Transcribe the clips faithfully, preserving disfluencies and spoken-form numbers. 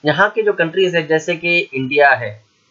यहाँ के जो कंट्रीज है जैसे कि इंडिया है,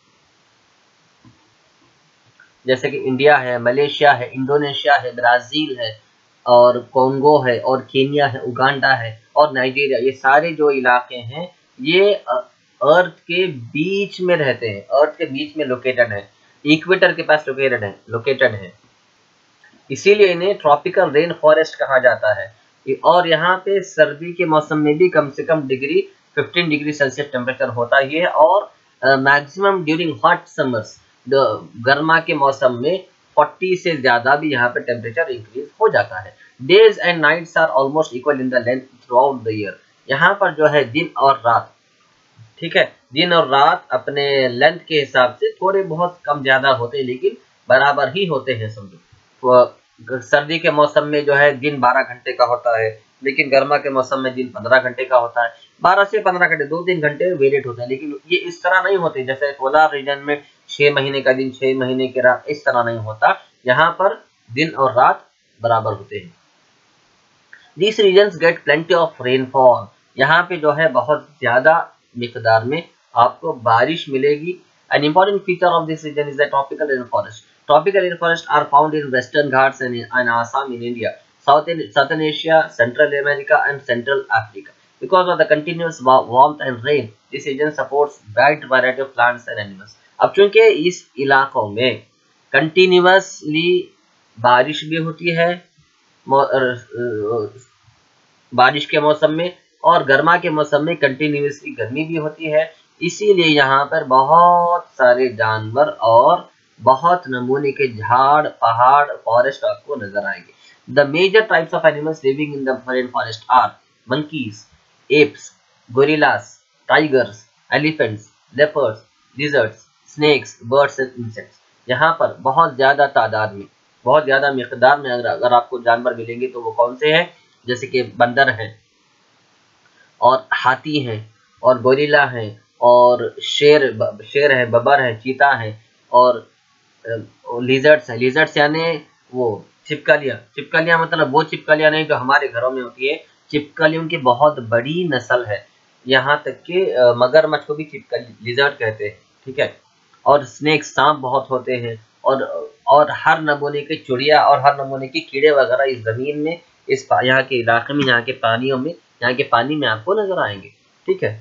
जैसे कि इंडिया है, मलेशिया है, इंडोनेशिया है, ब्राजील है, और कोंगो है, और केन्या है, उगांडा है, और नाइजीरिया, ये सारे जो इलाके हैं ये अर्थ के बीच में रहते हैं, अर्थ के बीच में लोकेटेड है, इक्वेटर के पास लोकेटेड है लोकेटेड है इसीलिए इन्हें ट्रॉपिकल रेन फॉरेस्ट कहा जाता है। और यहाँ पे सर्दी के मौसम में भी कम से कम डिग्री पंद्रह डिग्री सेल्सियस टेम्परेचर होता ही है, और मैक्सिमम ड्यूरिंग हॉट समर्स, गर्मा के मौसम में चालीस से ज्यादा भी यहाँ पे टेम्परेचर इंक्रीज हो जाता है। Days and nights are almost equal in the length throughout the year. यहाँ पर जो है दिन और रात, ठीक है, दिन और रात अपने लेंथ के हिसाब से थोड़े बहुत कम ज्यादा होते हैं, लेकिन बराबर ही होते हैं समझो। तो सर्दी के मौसम में जो है दिन बारह घंटे का होता है, लेकिन गर्मा के मौसम में दिन पंद्रह घंटे का होता है। बारह से पंद्रह घंटे, दो तीन घंटे वेरिएट होता है, लेकिन ये इस तरह नहीं होते जैसे पोलर रीजन में छह महीने का दिन, छह महीने की रात, इस तरह नहीं होता। यहाँ पर दिन और रात बराबर होते हैं। These regions get plenty of rainfall। यहाँ पे जो है बहुत ज्यादा मिकदार में आपको बारिश मिलेगी। An important feature of this region is the tropical rainforest। Tropical rainforests are found in Western Ghats and in and Assam in India, South in Southern Asia, Central America, and Central Africa. Because of the continuous warmth and rain, this region supports wide variety of plants and animals। अब चूंकि इस इलाकों में continuously बारिश भी होती है बारिश के मौसम में, और गर्मा के मौसम में कंटिन्यूसली गर्मी भी होती है, इसीलिए यहाँ पर बहुत सारे जानवर और बहुत नमूने के झाड़, पहाड़, फॉरेस्ट आपको नजर आएंगे। The major types of animals living in the rain forest are monkeys, apes, gorillas, tigers, elephants, leopards, lizards, snakes, birds and insects। यहाँ पर बहुत ज्यादा तादाद में, बहुत ज्यादा मिकदार में अगर, अगर आपको जानवर मिलेंगे तो वो कौन से हैं, जैसे कि बंदर हैं, और हाथी हैं, और गोरिल्ला हैं, और शेर शेर है, बबर है, चीता है, और लिजर्ड्स है। लिजर्ड्स यानी वो छिपकलियां, छिपकलियां मतलब वो छिपकलियां नहीं जो हमारे घरों में होती है, छिपकलियों की बहुत बड़ी नस्ल है, यहाँ तक कि मगरमच्छ को भी छिपकली लिजर्ड कहते हैं, ठीक है। और स्नेक, सांप बहुत होते हैं, और और हर नमूने के चिड़िया और हर नमूने के कीड़े वगैरह इस जमीन में, इस यहाँ के इलाके में, यहाँ के पानियों में, यहाँ के पानी में आपको नजर आएंगे, ठीक है।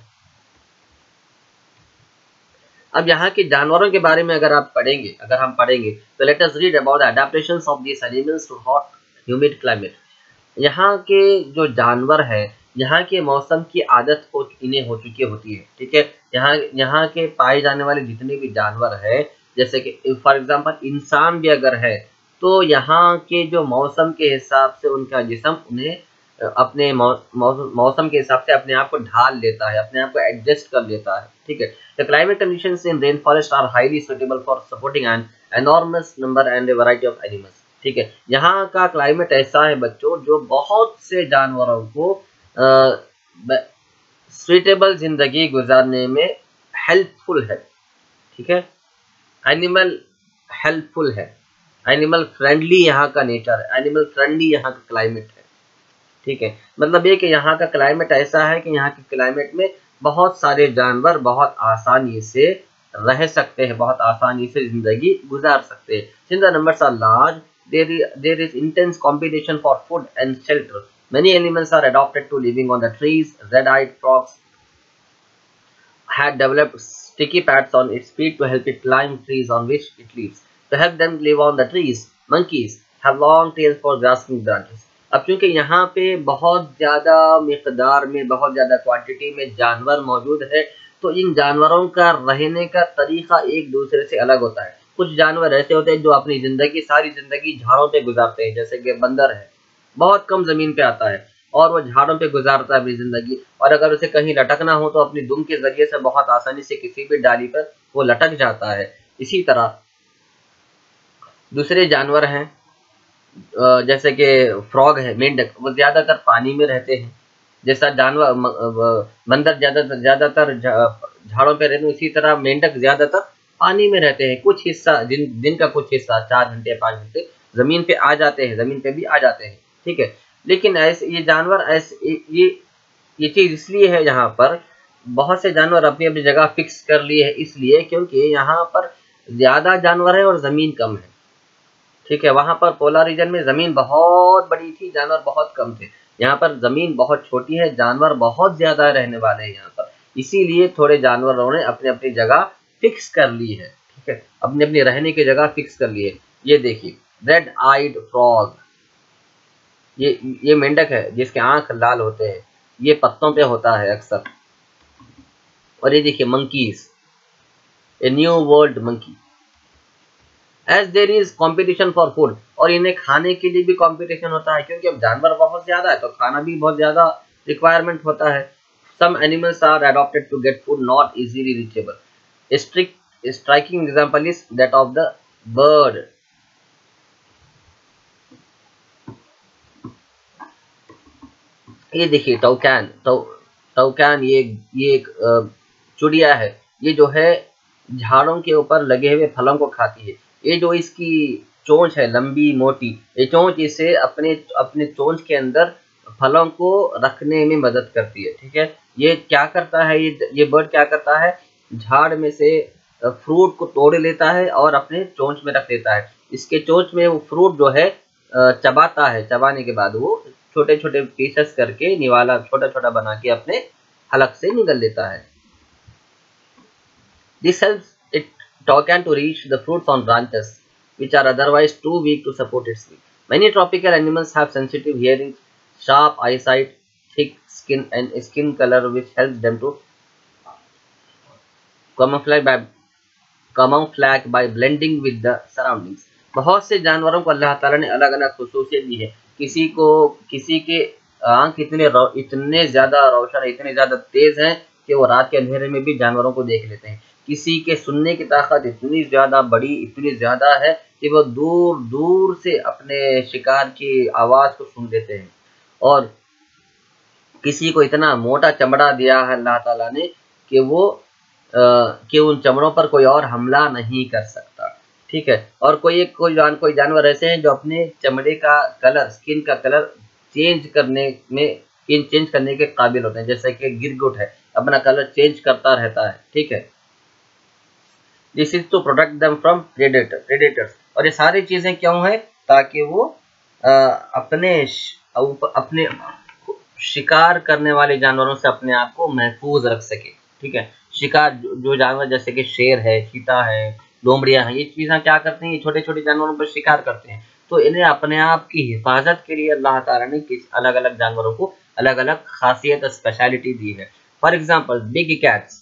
अब यहाँ के जानवरों के बारे में अगर आप पढ़ेंगे अगर हम पढ़ेंगे तो let us read about the adaptations of these animals to hot humid climate. यहाँ के जो जानवर है, यहाँ के मौसम की आदत हो इन्हें हो चुकी होती है, ठीक है। यहाँ यहाँ के पाए जाने वाले जितने भी जानवर है, जैसे कि फॉर एग्जांपल इंसान भी अगर है, तो यहाँ के जो मौसम के हिसाब से उनका जिस्म उन्हें अपने मौसम के हिसाब से अपने आप को ढाल लेता है, अपने आप को एडजस्ट कर लेता है, ठीक है। The climate conditions in rain forest are highly suitable for supporting an enormous number and a variety of animals, ठीक है। यहाँ का क्लाइमेट ऐसा है बच्चों जो बहुत से जानवरों को सुटेबल जिंदगी गुजारने में हेल्पफुल है, ठीक है। एनिमल हेल्पफुल है, एनिमल फ्रेंडली यहाँ का नेचर है, एनिमल फ्रेंडली यहाँ का क्लाइमेट है, ठीक है। मतलब ये कि यहाँ का क्लाइमेट ऐसा है कि यहाँ के क्लाइमेट में बहुत सारे जानवर बहुत आसानी से रह सकते हैं, बहुत आसानी से जिंदगी गुजार सकते हैं। Since the numbers are large, there is, there is intense competition for food and shelter. Many animals are adapted to living on the trees. Red-eyed frogs had developed sticky pads on its feet to help it climb trees on which it lives. To help them live on the trees, monkeys have long tails for grasping branches. अब क्योंकि यहाँ पे बहुत ज़्यादा मिकदार में, बहुत ज़्यादा quantity में जानवर मौजूद है, तो इन जानवरों का रहने का तरीका एक दूसरे से अलग होता है। कुछ जानवर ऐसे होते हैं जो अपनी ज़िंदगी, सारी ज़िंदगी झाड़ों पे गुजारते हैं, जैसे कि बंदर है, बहुत कम ज़मीन पे आता है और वो झाड़ों पे गुजारता है अपनी ज़िंदगी, और अगर उसे कहीं लटकना हो तो अपनी दुम के ज़रिए से बहुत आसानी से किसी भी डाली पर वो लटक जाता है। इसी तरह दूसरे जानवर हैं जैसे कि फ्रॉग है, मेंढक, वो ज्यादातर पानी में रहते हैं। जैसा जानवर बंदर ज्यादातर ज्यादातर झाड़ों पे रहते हैं, उसी तरह मेंढक ज्यादातर पानी में रहते हैं। कुछ हिस्सा दिन दिन का कुछ हिस्सा चार घंटे पाँच घंटे जमीन पे आ जाते हैं, जमीन पे भी आ जाते हैं, ठीक है। लेकिन ऐसे ये जानवर ऐसे ये ये चीज इसलिए है यहाँ पर बहुत से जानवर अपनी अपनी जगह फिक्स कर लिए है, इसलिए क्योंकि यहाँ पर ज्यादा जानवर है और जमीन कम है। ठीक है, वहां पर पोलर रीजन में जमीन बहुत बड़ी थी, जानवर बहुत कम थे। यहाँ पर जमीन बहुत छोटी है, जानवर बहुत ज्यादा रहने वाले हैं यहाँ पर, इसीलिए थोड़े जानवरों ने अपनी अपनी जगह फिक्स कर ली है। ठीक है, अपनी अपनी रहने की जगह फिक्स कर ली है। ये देखिए रेड आइड फ्रॉग, ये ये मेंढक है जिसके आंख लाल होते हैं, ये पत्तों पे होता है अक्सर। और ये देखिए monkeys, a new world monkey, as there is competition for food, और इन्हें खाने के लिए भी कॉम्पिटिशन होता है, क्योंकि अब जानवर बहुत ज्यादा है तो खाना भी बहुत ज्यादा रिक्वायरमेंट होता है। Some animals are adapted to get food not easily reachable. Strict striking example is that of the bird. ये देखिए टौकैन, टौ टौकैन ये ये एक चिड़िया है, ये जो है झाड़ों के ऊपर लगे हुए फलों को खाती है। ये जो इसकी चोंच है लंबी मोटी, ये चोंच इसे अपने अपने चोंच के अंदर फलों को रखने में मदद करती है। ठीक है, ये क्या करता है, ये ये बर्ड क्या करता है, झाड़ में से फ्रूट को तोड़ लेता है और अपने चोंच में रख लेता है। इसके चोंच में वो फ्रूट जो है चबाता है, चबाने के बाद वो छोटे छोटे पीसेस करके निवाला छोटा छोटा बना के अपने हलक से निगल लेता है। This helps it toucan to reach the fruits on branches, which are otherwise too weak to support its weight. Many tropical animals have sensitive hearing, sharp eyesight, thick skin, and skin color, which helps them to camouflage by camouflage by blending with the surroundings. बहुत से जानवरों को अल्लाह ताला ने अलग अलग खुसूसियत दी है। किसी को किसी के आंख इतने इतने ज्यादा रोशन है, इतने ज्यादा तेज हैं कि वो रात के अंधेरे में भी जानवरों को देख लेते हैं। किसी के सुनने की ताकत इतनी ज्यादा बड़ी इतनी ज्यादा है कि वो दूर दूर से अपने शिकार की आवाज को सुन लेते हैं। और किसी को इतना मोटा चमड़ा दिया है अल्लाह ताला ने कि वो आ, कि उन चमड़ों पर कोई और हमला नहीं कर सकता। ठीक है, और कोई एक कोई जान कोई जानवर ऐसे हैं जो अपने चमड़े का कलर, स्किन का कलर चेंज करने में चेंज करने के काबिल होते हैं, जैसे कि गिरगिट है, अपना कलर चेंज करता रहता है। ठीक है, this is to protect them from predator predators. और ये सारी चीजें क्यों है, ताकि वो आ, अपने अपने शिकार करने वाले जानवरों से अपने आप को महफूज रख सके। ठीक है, शिकार जो जानवर जैसे कि शेर है, चीता है, लोमड़ियां हैं, ये चीजें क्या करते हैं, ये छोटे छोटे जानवरों पर शिकार करते हैं। तो इन्हें अपने आप की हिफाजत के लिए अल्लाह ताला ने किस अलग अलग जानवरों को अलग अलग खासियत और स्पेशलिटी दी है। For example big cats,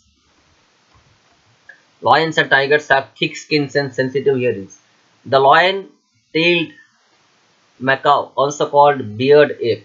lions and tigers have thick skins and sensitive hearings. The lion-tailed macaw, also called beard ape.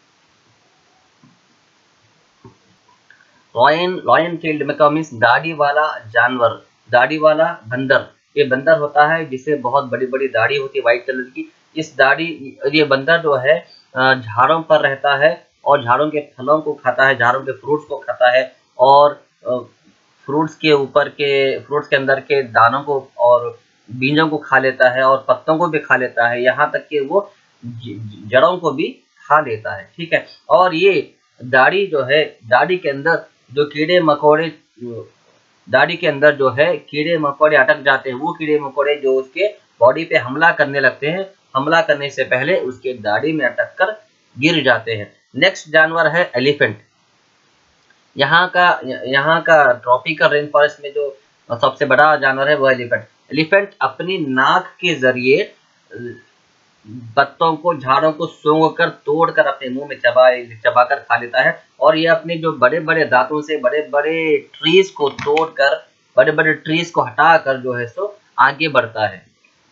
Lion lion-tailed macaw means दाढ़ी वाला जानवर, दाढ़ी वाला बंदर। ये बंदर होता है जिसे बहुत बड़ी बड़ी दाढ़ी होती है व्हाइट कलर की। इस दाढ़ी ये बंदर जो है झाड़ों पर रहता है और झाड़ों के फलों को खाता है, झाड़ों के फ्रूट्स को खाता है, और फ्रूट्स के ऊपर के फ्रूट्स के अंदर के दानों को और बीजों को खा लेता है, और पत्तों को भी खा लेता है, यहाँ तक कि वो जड़ों को भी खा लेता है। ठीक है, और ये दाढ़ी जो है, दाढ़ी के अंदर जो कीड़े मकोड़े दाढ़ी के अंदर जो है कीड़े मकोड़े अटक जाते हैं, वो कीड़े मकोड़े जो उसके बॉडी पे हमला करने लगते हैं, हमला करने से पहले उसके दाढ़ी में अटक कर गिर जाते हैं। नेक्स्ट जानवर है एलिफेंट। यहाँ का यहाँ का ट्रॉपिकल रेन फॉरेस्ट में जो सबसे बड़ा जानवर है वो एलिफेंट। एलिफेंट अपनी नाक के जरिए पत्तों को, झाड़ों को सूंघ कर तोड़ कर अपने मुंह में चबा चबा कर खा लेता है, और ये अपने जो बड़े बड़े दांतों से बड़े बड़े ट्रीज को तोड़ कर, बड़े बड़े ट्रीज को हटा कर जो है सो आगे बढ़ता है।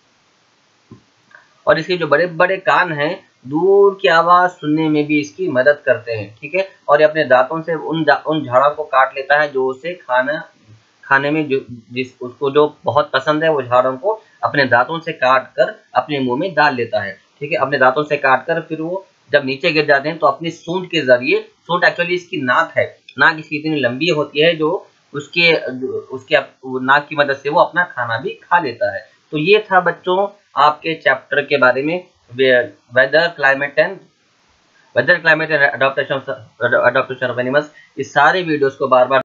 और इसके जो बड़े बड़े कान हैं दूर की आवाज सुनने में भी इसकी मदद करते हैं। ठीक है, और ये अपने दांतों से उन उन झाड़ों को काट लेता है जो उसे खाना खाने में जो जिस उसको जो बहुत पसंद है, वो झाड़ों को अपने दांतों से काट कर अपने मुंह में डाल लेता है। ठीक है, अपने दांतों से काट कर फिर वो जब नीचे गिर जाते हैं तो अपनी सूंड के जरिए, सूंड एक्चुअली इसकी नाक है, नाक इसकी इतनी लंबी होती है जो उसके उसके नाक की मदद से वो अपना खाना भी खा लेता है। तो ये था बच्चों आपके चैप्टर के बारे में, weather climate and weather climate and adaptation adaptation of animals. इस सारे वीडियोस को बार बार